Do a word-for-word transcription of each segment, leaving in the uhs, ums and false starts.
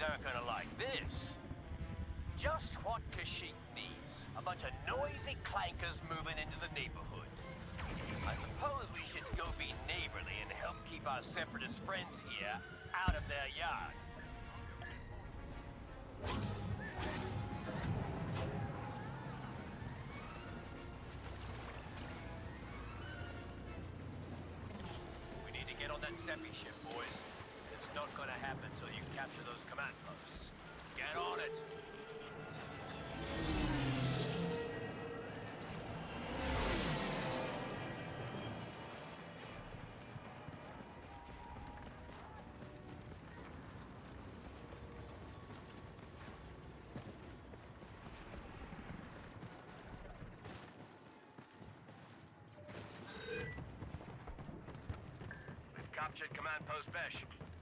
aren't gonna like this. Just what Kashyyyk needs. A bunch of noisy clankers moving into the neighborhood. I suppose we should go be neighborly and help keep our separatist friends here out of their yard. We need to get on that Seppi ship, boys. It's not gonna happen till you capture those command posts. Get on it! We've captured Command Post Besh.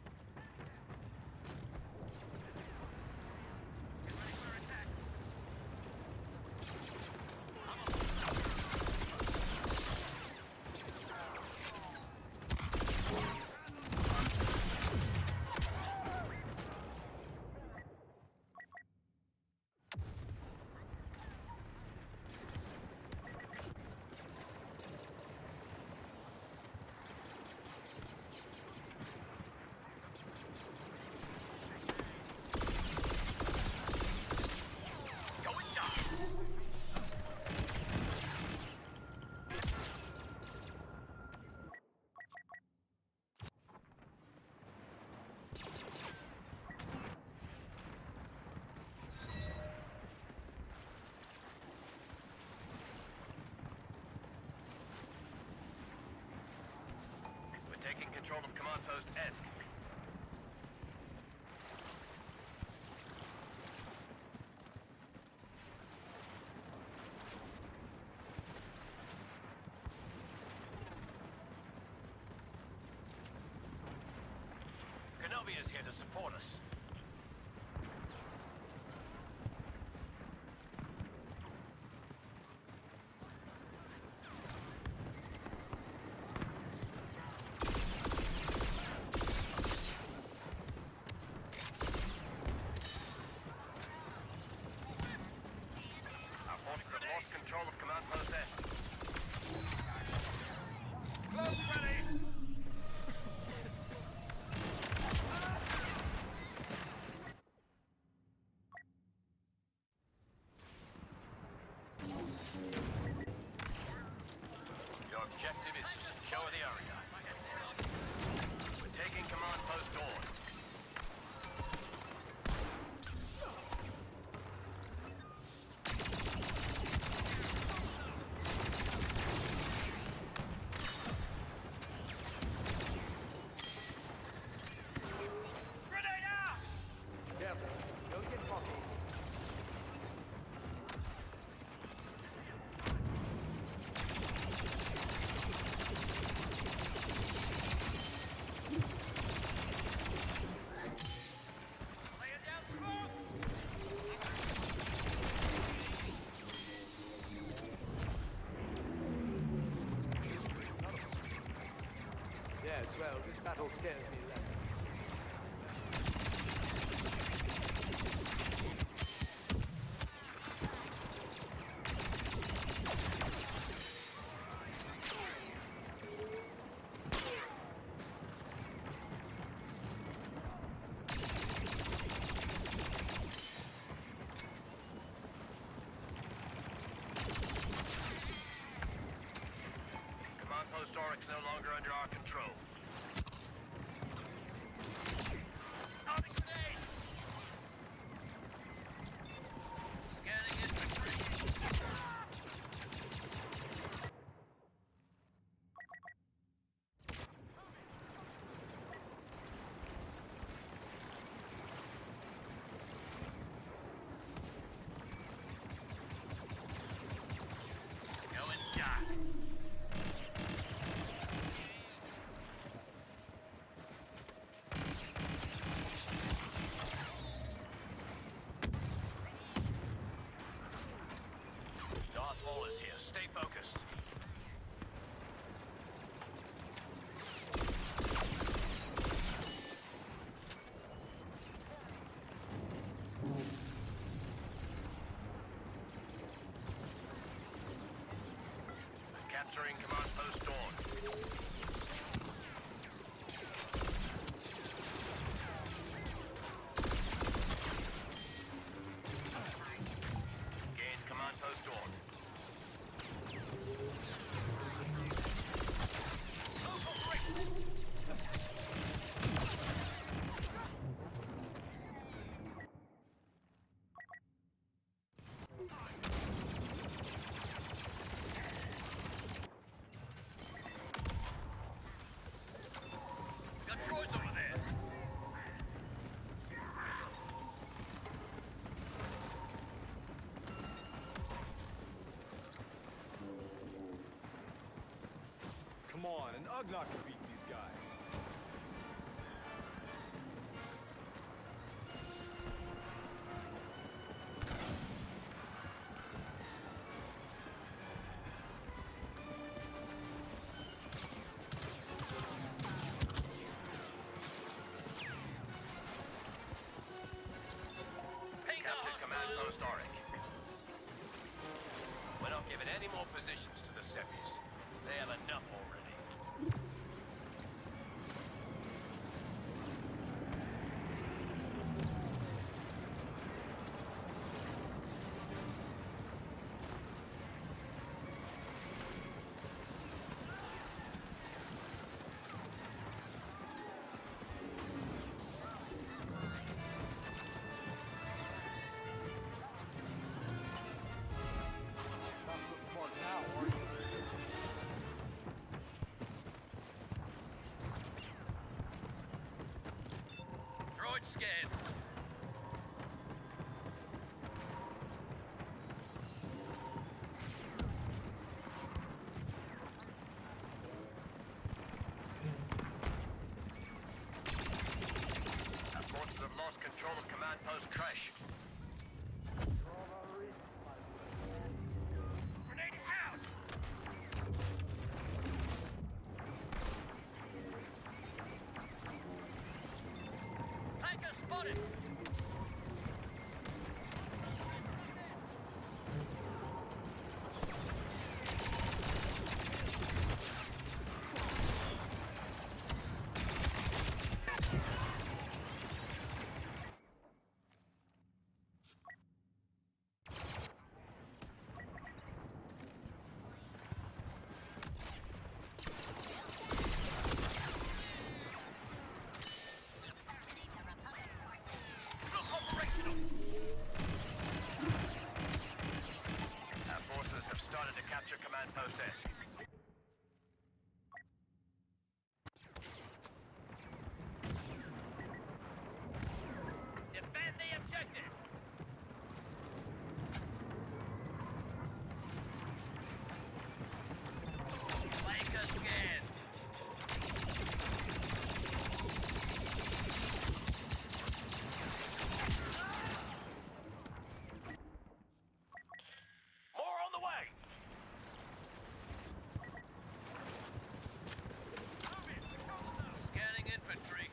Taking control of Command Post Esk. Kenobi is here to support us. Control of Command Post Esk. Close ready! Your objective is to secure the area. We're taking Command Post Dawn. Don't get cocky. Lay it down, smoke! Yes, well, this battle scares me less. Command Post Oryx no longer under our control. Entering command post Dawn. Gained command post Dawn. Come on, an Ugnaught can beat these guys. Captured command post Auric. We're not giving any more positions to the Seppies. They have enough already. Not so smart now, are you? Droid scan. Our forces have lost control of command post Crash. Grenade out! Tanker spotted! Operational! Our forces have started to capture command post S. Defend the objective! Flanker scanned! More on the way! Scanning infantry.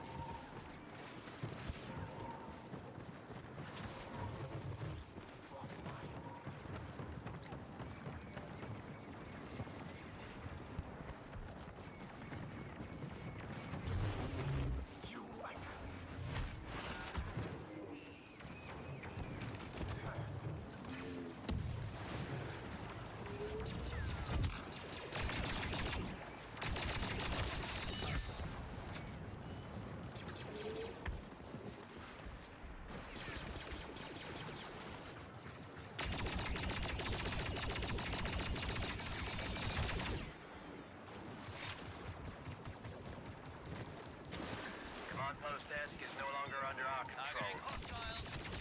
Command post desk is no longer under our control.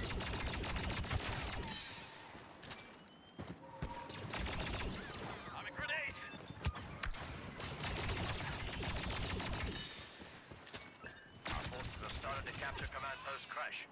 I'm a grenade! Our forces have started to capture command post Crash.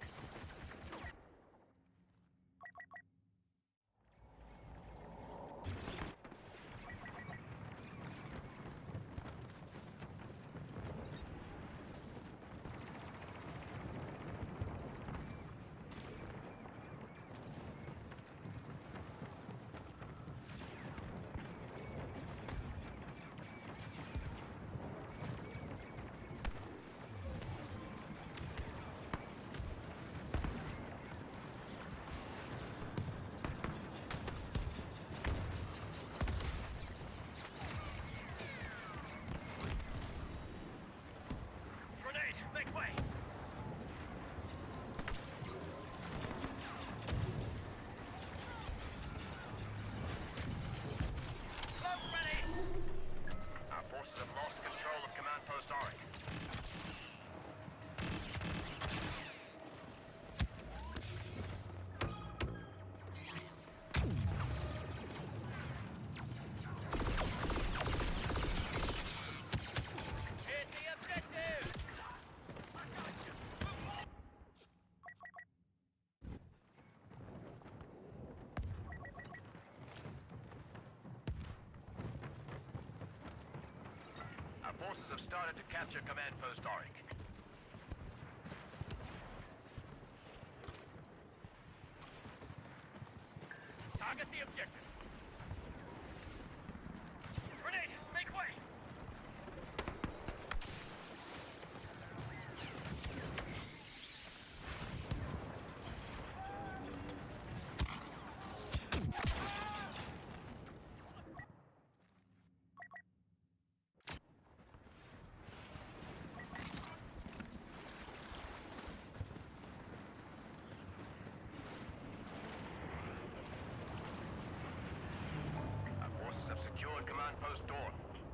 forces have started to capture Command Post Auric. Target the objective. Grenade! Make way! Secured Command Post Dawn.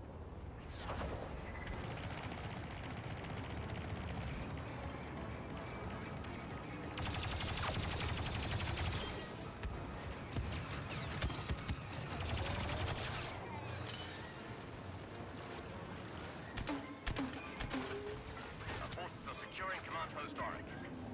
Our forces are securing Command Post Auric.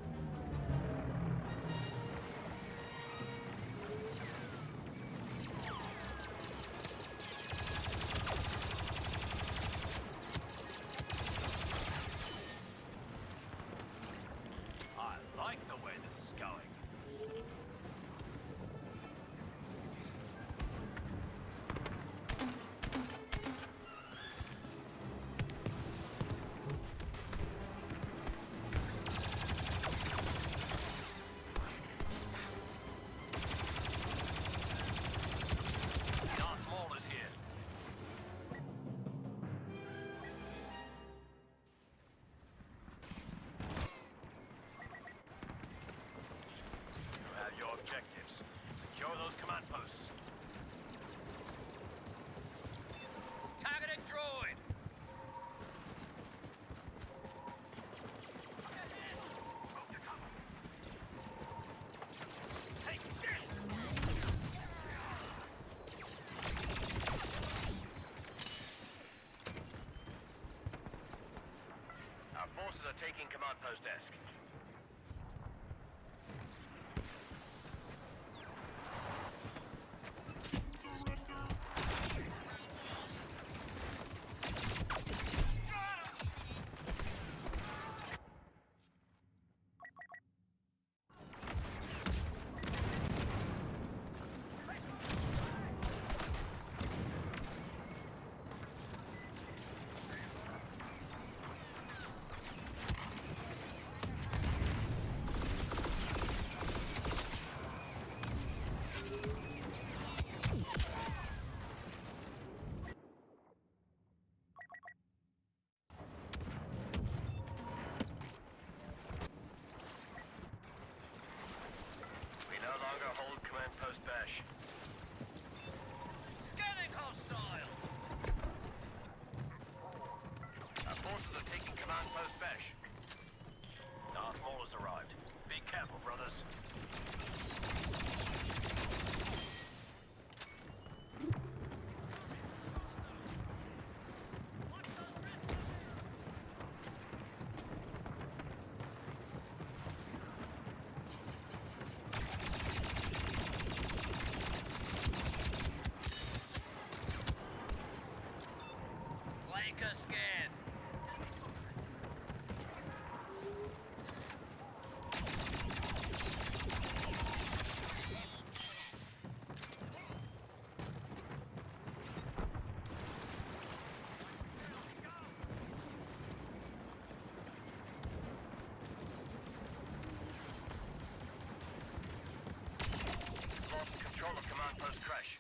Objectives. Secure those command posts. Targeting droid! Take this! Our forces are taking command post desk. Hold Command Post Bash. Scanning hostile! Our forces are taking Command Post Bash. Darth Maul has arrived. Be careful, brothers. Scan. Lost control of command post crash.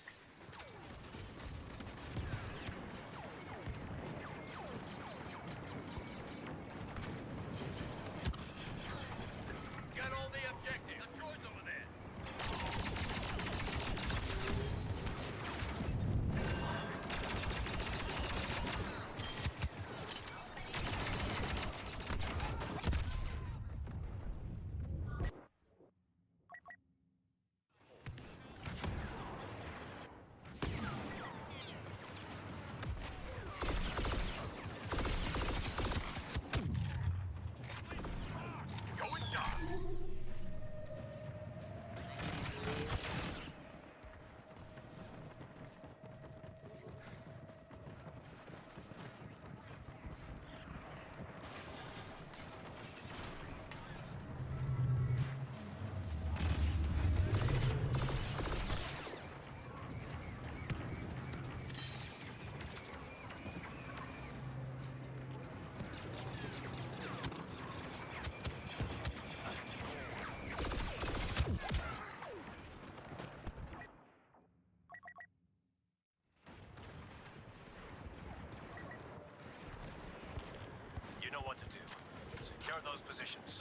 Secure those positions.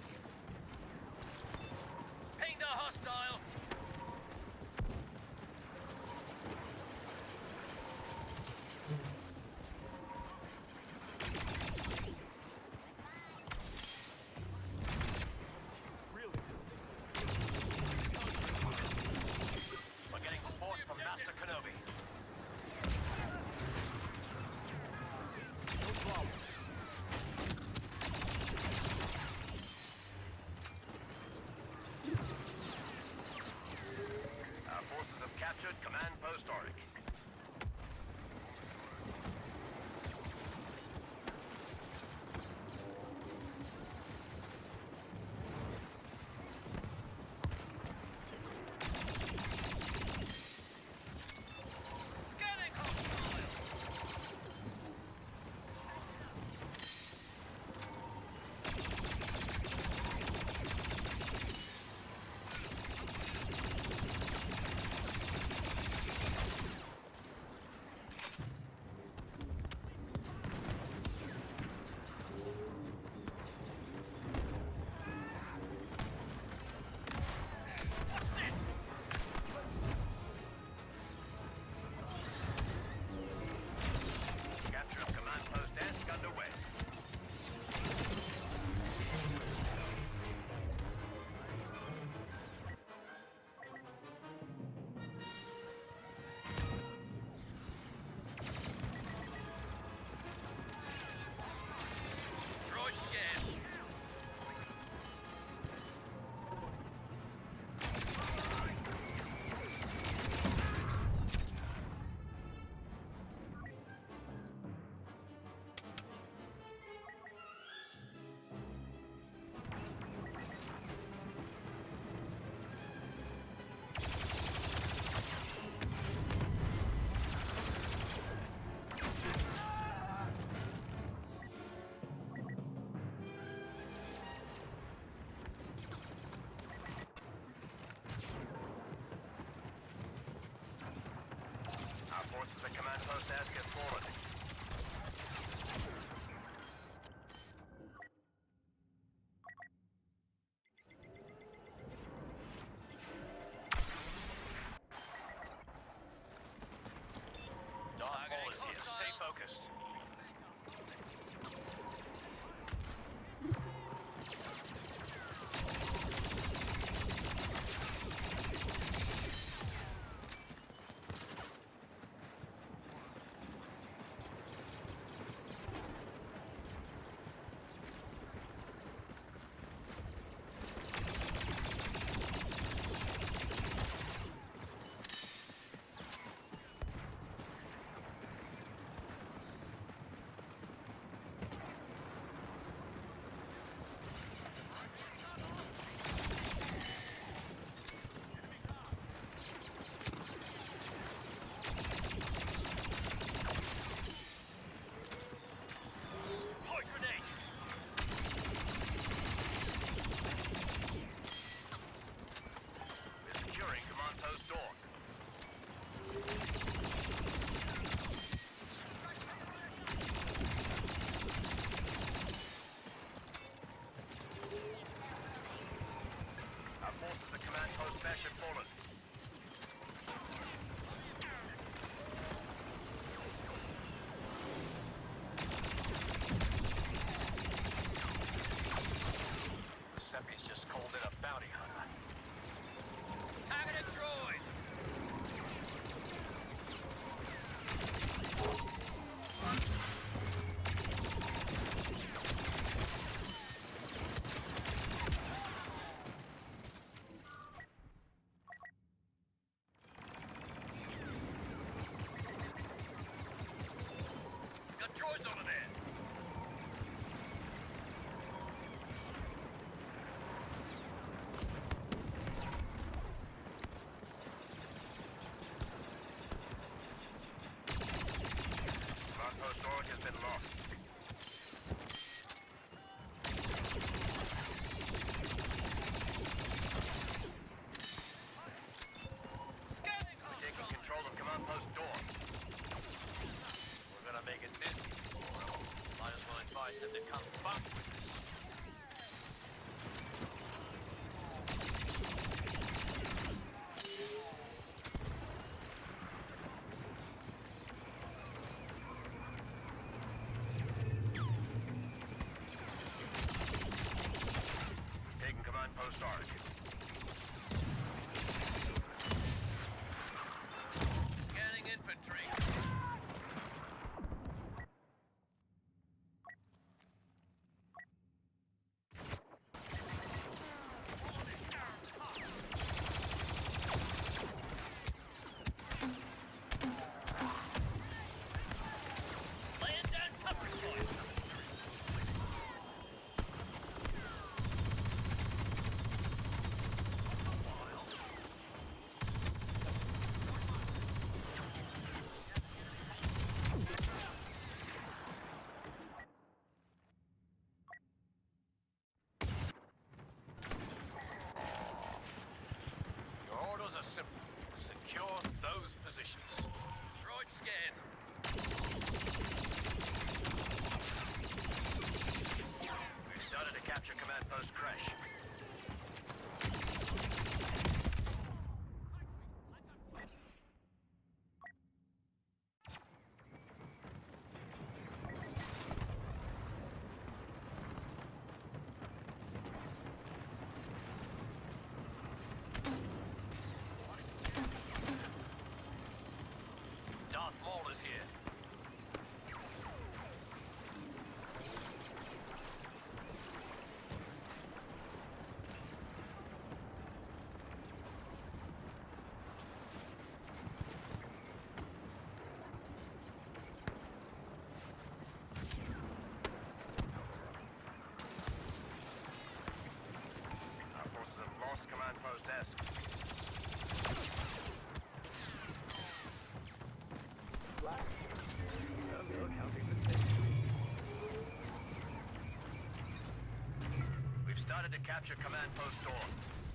Pinged a hostile! We're getting support from Master Kenobi. No problem. Our forces have captured Command Post Auric. Scanning hostile! Capture of Command Post Esk underway. Droid scan. Our forces at Command Post Esk have fallen. Darth Maul is here. Stay focused. Point grenade! We're securing Command Post Dork. Our forces at Command Post Besh have fallen. The Seppi's just called in a bounty hunter. Targeted droid! Post Arc. Scanning infantry. Started to capture command post Dawn.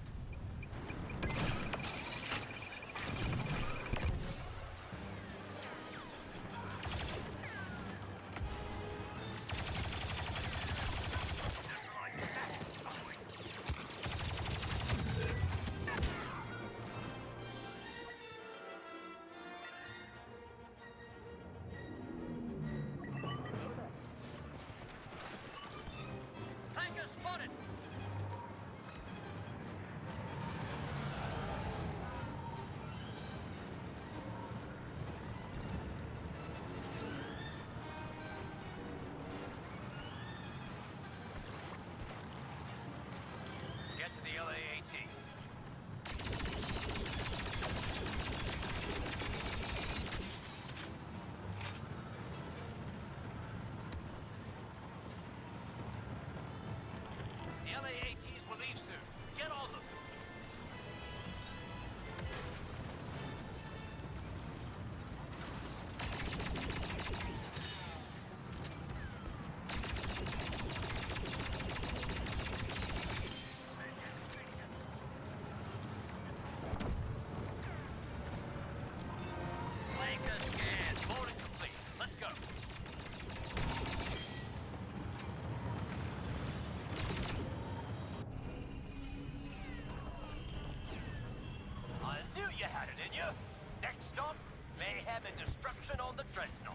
On the Dreadnought.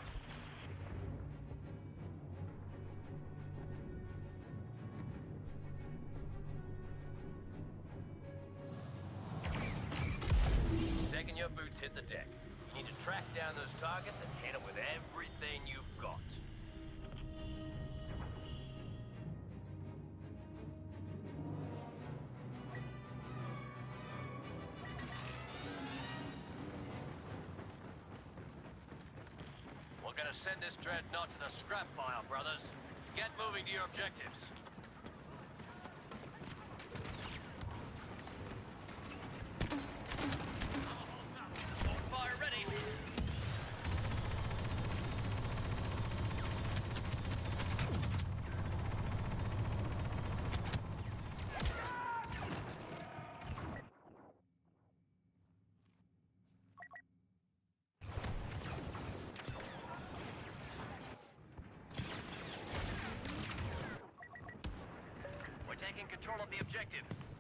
Second your boots hit the deck, you need to track down those targets and hit them with everything you've got. We're gonna send this Dreadnought to the scrap pile, brothers. Get moving to your objectives. Fire ready. Taking control of the objective.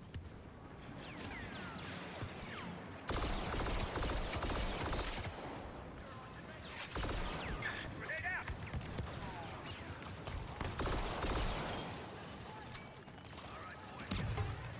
Grenade out! All right, boys.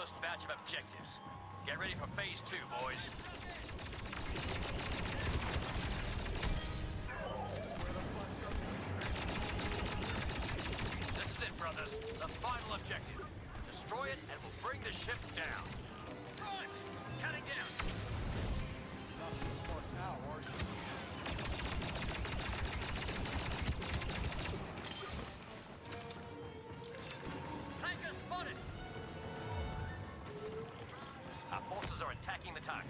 first batch of objectives. Get ready for phase two, boys. This is it, brothers. The final objective. Destroy it and we'll bring the ship down. Prime! Counting down! Not so smart now, are you? Tanker spotted! Our forces are attacking the target.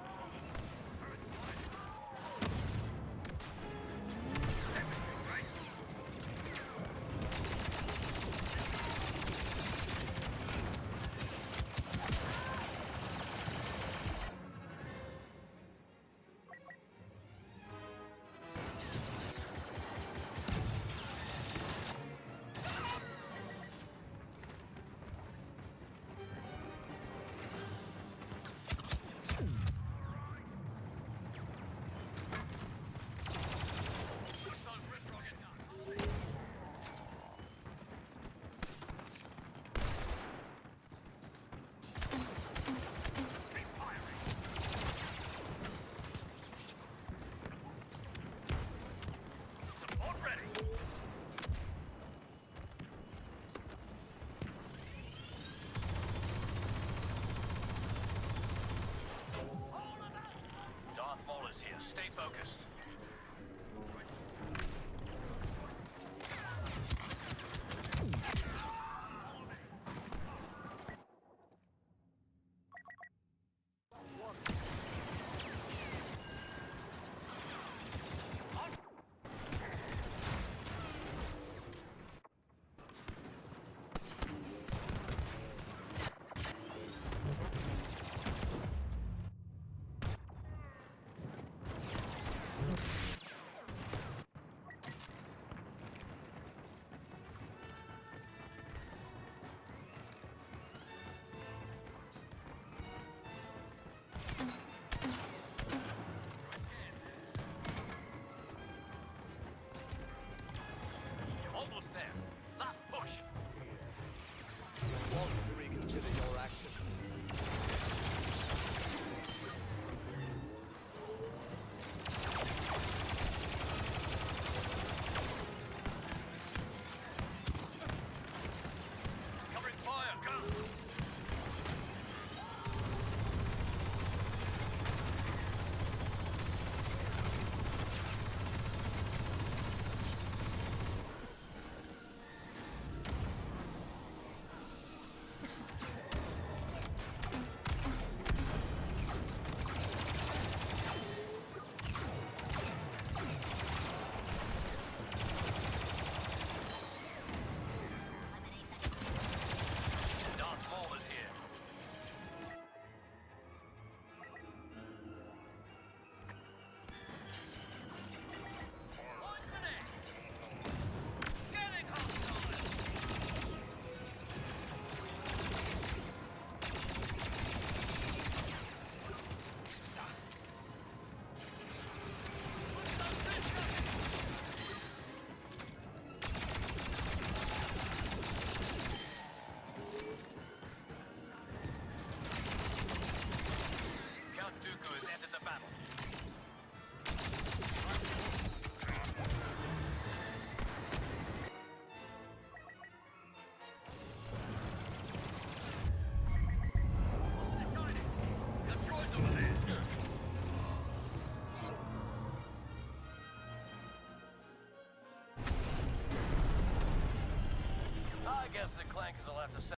Here. Stay focused. Almost there. Last push. You want to reconsider your actions. Covering fire. Go. I guess the clankers will have to